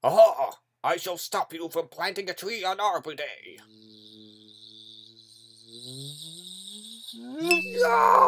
Aha! I shall stop you from planting a tree on Arbor Day. No!